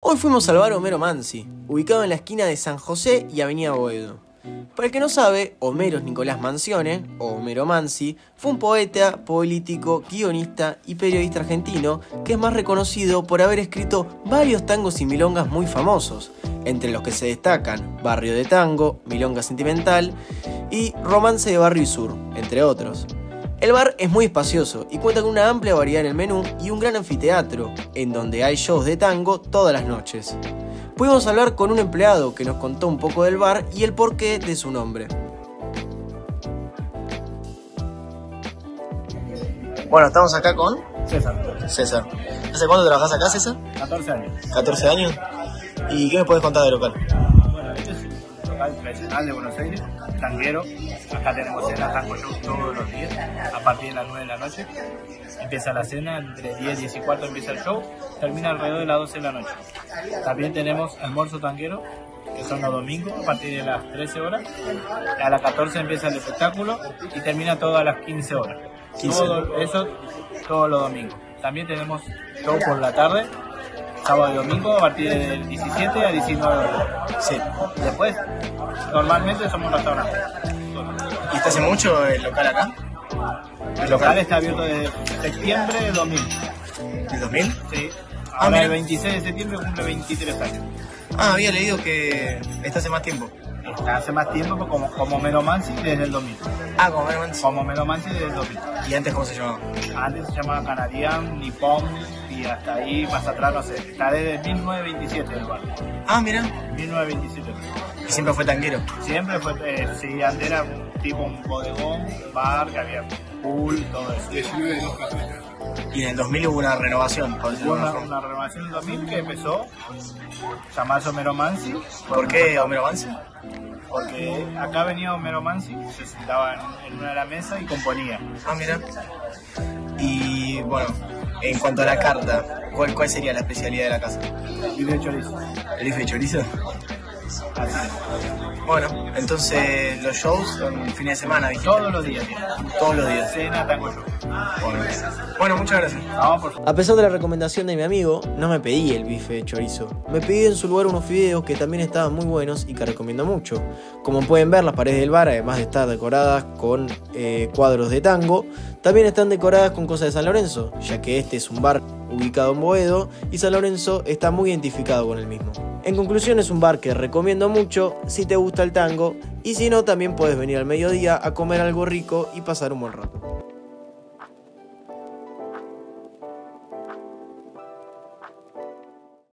Hoy fuimos al bar Homero Mansi, ubicado en la esquina de San José y Avenida Boedo. Para el que no sabe, Homero Nicolás Mansione, o Homero Mansi, fue un poeta, político, guionista y periodista argentino que es más reconocido por haber escrito varios tangos y milongas muy famosos, entre los que se destacan Barrio de Tango, Milonga Sentimental y Romance de Barrio y Sur, entre otros. El bar es muy espacioso y cuenta con una amplia variedad en el menú y un gran anfiteatro, en donde hay shows de tango todas las noches. Pudimos hablar con un empleado que nos contó un poco del bar y el porqué de su nombre. Bueno, estamos acá con César. ¿Hace cuánto trabajas acá, César? 14 años. 14 años. ¿Y qué me puedes contar del local? Bueno, este es un local tradicional de Buenos Aires, tanguero. Acá tenemos cena tango show todos los días, a partir de las 9 de la noche. Empieza la cena, entre 10 y 10 y cuarto empieza el show, termina alrededor de las 12 de la noche. También tenemos almuerzo tanguero, que son los domingos, a partir de las 13 horas. A las 14 empieza el espectáculo y termina todo a las 15 horas. Todo eso todos los domingos. También tenemos show por la tarde, sábado y domingo, a partir del 17 a 19 horas. Sí. Después, normalmente somos restaurantes. ¿Y está hace mucho el local acá? El local está abierto desde septiembre de 2000. ¿El 2000? Sí. Ah, Ahora mira. el 26 de septiembre cumple 23 años. Ah, había leído que está hace más tiempo. Hace más tiempo como Homero Mansi desde el 2000. Ah, como Homero Mansi. Como Homero Mansi desde el 2000. ¿Y antes cómo se llamaba? Antes se llamaba Canadian, Nippon y hasta ahí más atrás no sé. Está desde 1927 el bar. Ah, mira. 1927. Y siempre fue tanguero. Siempre fue, sí, antes era un bodegón, un bar, que había pool, todo eso. Y en el 2000 hubo una renovación, por decirlo Hubo de alguna una renovación en el 2000 que empezó a llamarse Homero Mansi. forma. ¿Por qué Homero Mansi? Porque acá venía Homero Mansi, se sentaba en una de las mesas y componía. Ah, mira. Y bueno, en cuanto a la carta, ¿cuál sería la especialidad de la casa? Y de chorizo. ¿El bife de chorizo? Así es. Bueno, entonces los shows son fines de semana, ¿viste? Todos los días. Todos los días. Cena, tango show. Bueno, muchas gracias. Vamos por favor. A pesar de la recomendación de mi amigo, no me pedí el bife de chorizo. Me pedí en su lugar unos fideos que también estaban muy buenos y que recomiendo mucho. Como pueden ver, las paredes del bar, además de estar decoradas con cuadros de tango, también están decoradas con cosas de San Lorenzo, ya que este es un bar ubicado en Boedo y San Lorenzo está muy identificado con el mismo. En conclusión, es un bar que recomiendo mucho si te gusta el tango y si no, también puedes venir al mediodía a comer algo rico y pasar un buen rato.